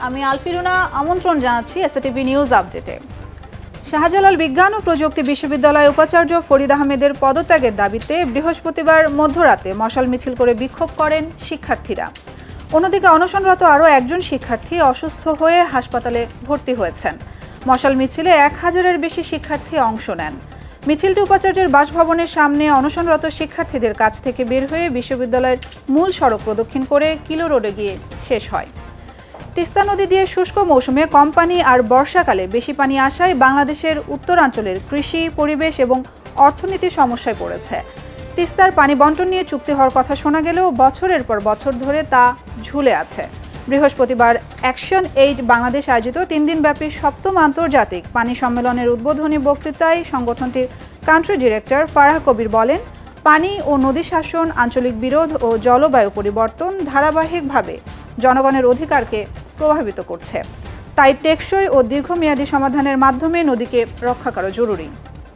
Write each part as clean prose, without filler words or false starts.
আমি আলফিরুনা আমন্ত্রণ জানাচ্ছি এসএটিভি নিউজ আপডেটে। শাহজালাল বিজ্ঞান ও প্রযুক্তি বিশ্ববিদ্যালয়ের উপাচার্য ফরিদ আহমেদের পদত্যাগের দাবিতে বৃহস্পতিবার মধ্যরাতে মশাল মিছিল করে বিক্ষোভ করেন শিক্ষার্থীরা। অন্যদিকে অনশনরত আরও একজন শিক্ষার্থী অসুস্থ হয়ে হাসপাতালে ভর্তি হয়েছেন। মশাল মিছিলে 1000-এর বেশি শিক্ষার্থী অংশ নেন। মিছিলটি উপাচার্যের বাসভবনের সামনে অনশনরত শিক্ষার্থীদের কাছ থেকে বের হয়ে বিশ্ববিদ্যালয়ের মূল সড়ক প্রদক্ষিণ করে কিলো রোডে গিয়ে শেষ হয়। তিস্তা নদী দিয়ে শুষ্ক মৌসুমে কম পানি আর বর্ষাকালে বেশি পানি আসায় বাংলাদেশের উত্তরাঞ্চলের কৃষি, পরিবেশ এবং অর্থনীতি সমস্যায় পড়েছে। তিস্তার পানি বন্টন নিয়ে চুক্তি হওয়ার কথা শোনা গেলেও বছরের পর বছর ধরে তা ঝুলে আছে। বৃহস্পতিবার অ্যাকশন এইড বাংলাদেশ আয়োজিত 3 দিনব্যাপী 7ম আন্তর্জাতিক পানি সম্মেলনের উদ্বোধনী বক্তৃতায় সংগঠনটির কান্ট্রি ডিরেক্টর ফারাহ কবির বলেন, পানি ও নদী শাসন, আঞ্চলিক বিরোধ ও জলবায়ু পরিবর্তন ধারাবাহিকভাবে জনগণের অধিকারকে প্রভাবিত করছে। তাই টেকসই ও দীর্ঘমেয়াদী সমাধানের মাধ্যমে নদীকে রক্ষা করা জরুরি।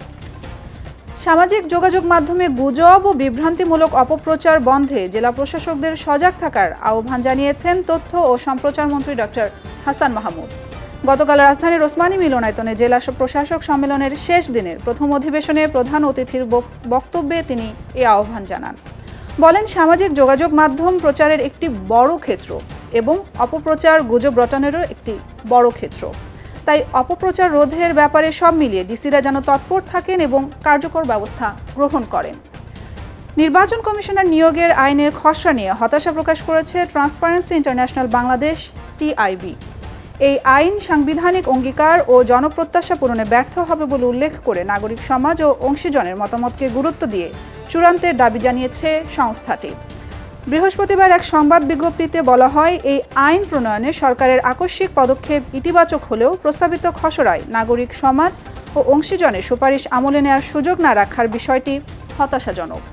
সামাজিক যোগাযোগ মাধ্যমে গুজব ও বিভ্রান্তিমূলক অপপ্রচার বন্ধে জেলা প্রশাসকদের সজাগ থাকার আহ্বান জানিয়েছেন তথ্য ও সম্প্রচার মন্ত্রী ডক্টর হাসান মাহমুদ। গতকাল রাজধানীর ওসমানী মিলনায়তনে জেলা প্রশাসক সম্মেলনের শেষ দিনের প্রথম অধিবেশনে প্রধান অতিথির বক্তব্যে তিনি এই আহ্বান জানান। বলেন, সামাজিক যোগাযোগ মাধ্যম প্রচারের একটি বড় ক্ষেত্র এবং অপপ্রচার গুজব রটানেরও একটি বড় ক্ষেত্র। তাই অপপ্রচার রোধের ব্যাপারে সব মিলিয়ে ডিসিরা যেন তৎপর থাকেন এবং কার্যকর ব্যবস্থা গ্রহণ করেন। নির্বাচন কমিশনার নিয়োগের আইনের খসড়া নিয়ে হতাশা প্রকাশ করেছে ট্রান্সপারেন্সি ইন্টারন্যাশনাল বাংলাদেশ টিআইবি। এই আইন সাংবিধানিক অঙ্গীকার ও জনপ্রত্যাশা পূরণে ব্যর্থ হবে বলে উল্লেখ করে নাগরিক সমাজ ও অংশীজনের মতামতকে গুরুত্ব দিয়ে চূড়ান্তের দাবি জানিয়েছে সংস্থাটি। বৃহস্পতিবার এক সংবাদ বিজ্ঞপ্তিতে বলা হয়, এই আইন প্রণয়নে সরকারের আকস্মিক পদক্ষেপ ইতিবাচক হলেও প্রস্তাবিত খসড়ায় নাগরিক সমাজ ও অংশীজনের সুপারিশ আমলে নেওয়ার সুযোগ না রাখার বিষয়টি হতাশাজনক।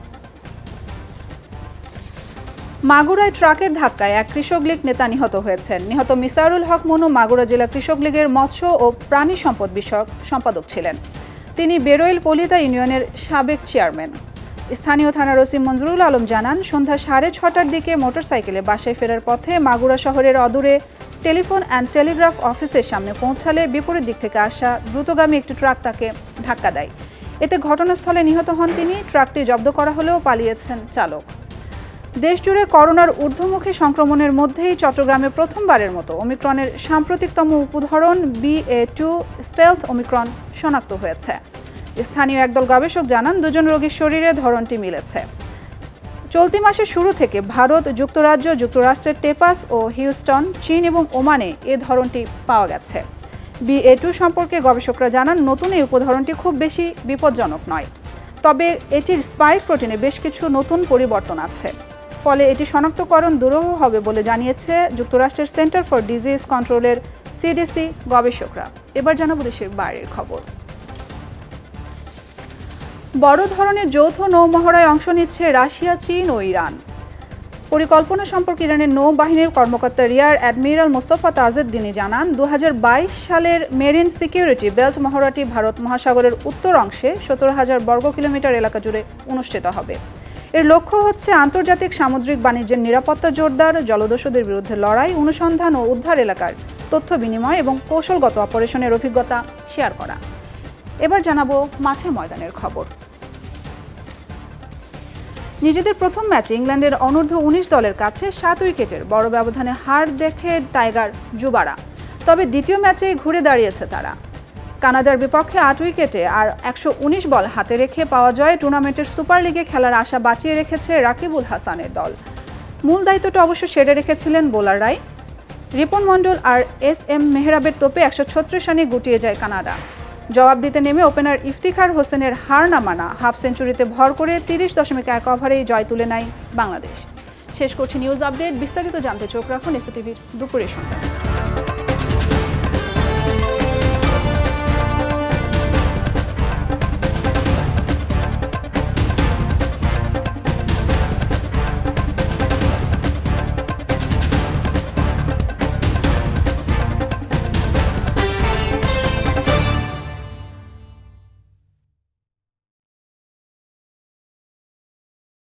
মাগুরায় ট্রাকের ধাক্কায় এক কৃষক লীগ নেতা নিহত হয়েছেন। নিহত মিসারুল হক মনু মাগুরা জেলা কৃষক লীগের মৎস্য ও প্রাণী সম্পদ বিষয়ক সম্পাদক ছিলেন। তিনি বেরোইল পলিতা ইউনিয়নের সাবেক চেয়ারম্যান। স্থানীয় থানার ওসি মঞ্জুরুল আলম জানান, সন্ধ্যা 6:30টার দিকে মোটরসাইকেলে বাসায় ফেরার পথে মাগুরা শহরের অদূরে টেলিফোন অ্যান্ড টেলিগ্রাফ অফিসের সামনে পৌঁছালে বিপরীত দিক থেকে আসা দ্রুতগামী একটি ট্রাক তাকে ধাক্কা দেয়। এতে ঘটনাস্থলে নিহত হন তিনি। ট্রাকটি জব্দ করা হলেও পালিয়েছেন চালক। দেশজুড়ে করোনার ঊর্ধ্বমুখী সংক্রমণের মধ্যেই চট্টগ্রামে প্রথমবারের মতো ওমিক্রনের সাম্প্রতিকতম উপধরন BA.2 স্টেলথ ওমিক্রন শনাক্ত হয়েছে। স্থানীয় একদল গবেষক জানান, 2 জন রোগীর শরীরে ধরনটি মিলেছে। চলতি মাসের শুরু থেকে ভারত, যুক্তরাজ্য, যুক্তরাষ্ট্রের টেপাস ও হিউস্টন, চীন এবং ওমানে এ ধরনটি পাওয়া গেছে। BA.2 সম্পর্কে গবেষকরা জানান, নতুন এই উপধরনটি খুব বেশি বিপজ্জনক নয়, তবে এটির স্পাইক প্রোটিনে বেশ কিছু নতুন পরিবর্তন আছে। ফলে এটি শনাক্তকরণ দুরূহ হবে বলে জানিয়েছে যুক্তরাষ্ট্রের সেন্টার ফর ডিজিজ কন্ট্রোলের CDC গবেষকরা। এবার জানাবো দেশের বাইরের খবর। বড় ধরনের যৌথ নৌমহড়ায় অংশ নিচ্ছে রাশিয়া, চীন ও ইরান। পরিকল্পনা সম্পর্কে ইরানের নৌবাহিনীর কর্মকর্তা রিয়ার অ্যাডমিরাল মোস্তফা তাজউদ্দিনী জানান, 2022 সালের মেরিন সিকিউরিটি বেল্ট মহড়াটি ভারত মহাসাগরের উত্তর অংশে 17,000 বর্গ কিলোমিটার এলাকা জুড়ে অনুষ্ঠিত হবে। এর লক্ষ্য হচ্ছে আন্তর্জাতিক সামুদ্রিক বাণিজ্যের নিরাপত্তা জোরদার, জলদস্যুদের বিরুদ্ধে লড়াই, অনুসন্ধান ও উদ্ধার এলাকার তথ্য বিনিময় এবং কৌশলগত অপারেশনের অভিজ্ঞতা শেয়ার করা। এবার জানাবো মাঠে ময়দানের খবর। নিজেদের প্রথম ম্যাচে ইংল্যান্ডের অনূর্ধ্ব-19 দলের কাছে 7 উইকেটের বড় ব্যবধানে হার দেখে টাইগার যুবারা। তবে দ্বিতীয় ম্যাচেই ঘুরে দাঁড়িয়েছে তারা। কানাডার বিপক্ষে 8 উইকেটে আর 119 বল হাতে রেখে পাওয়া জয়ে টুর্নামেন্টের সুপার লিগে খেলার আশা বাঁচিয়ে রেখেছে রাকিবুল হাসানের দল। মূল দায়িত্বটা অবশ্য সেরে রেখেছিলেন বোলাররাই। রিপন মণ্ডল আর SM মেহরাবের তোপে 136 রানে গুটিয়ে যায় কানাডা। জবাব দিতে নেমে ওপেনার ইফতিখার হোসেনের হার না মানা হাফ সেঞ্চুরিতে ভর করে 30.1 ওভারেই জয় তুলে নেয় বাংলাদেশ। শেষ করছি নিউজ আপডেট। বিস্তারিত জানতে চোখ রাখুন SATVর দুপুরের সংবাদে।